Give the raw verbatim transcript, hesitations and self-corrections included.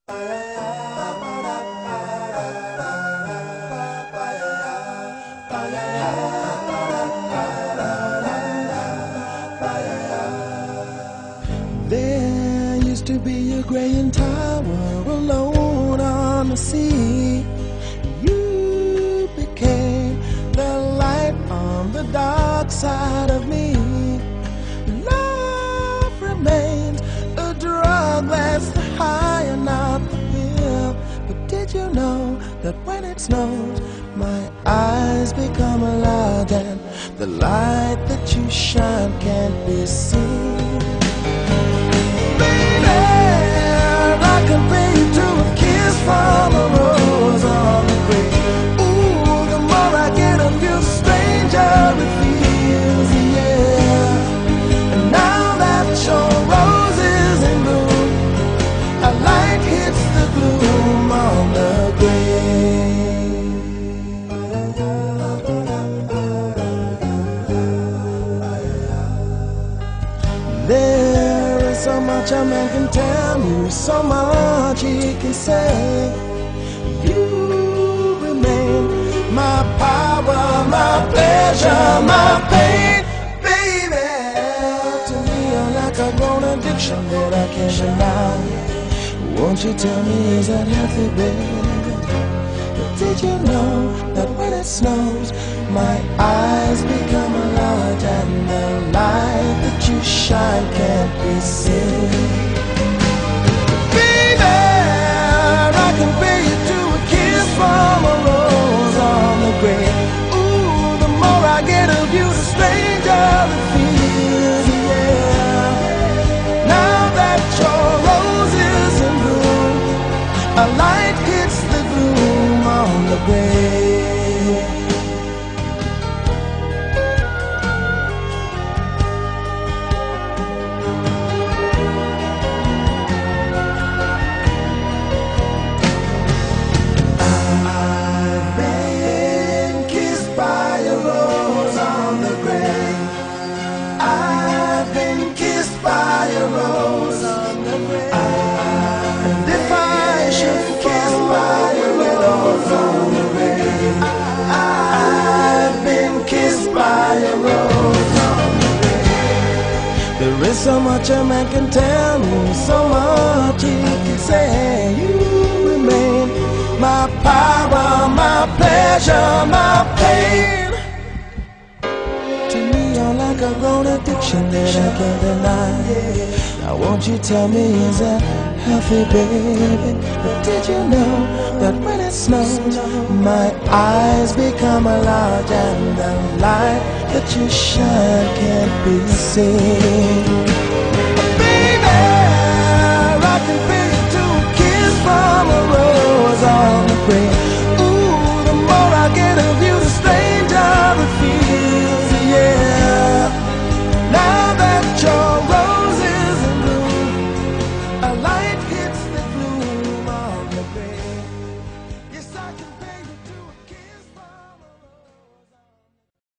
There used to be a graying tower alone on the sea. You became the light on the dark side of me. Love remains a drug that's the high and not the pill. But did you know that when it snows, my eyes become a light, and the light that you shine can't be seen? Compare you to a kiss from a rose on the grave. Ooh, the more I get of you, the stranger it feels, yeah. And now that your rose is in bloom, a light hits the gloom on the grave. There is so much a man can tell you, so much he can say. You remain my power, my pleasure, my pain, baby. To me you're like a grown addiction that I can't deny. Won't you tell me, is that healthy, baby? But did you know that when it snows, my eyes become a light, and the light that you shine can't be seen? Compare you to a kiss from a rose on the grave. Ooh, the more I get of you, the stranger it feels, yeah. Now that your rose is in bloom, a light hits the gloom on the grave. There is so much a man can tell me, so much he can say. You remain my power, my pleasure, my pain. To me you're like a grown addiction that I can't deny. Now won't you tell me, is that healthy, baby? But did you know that when it snows, my eyes become a light, and the light that you shine can't be seen?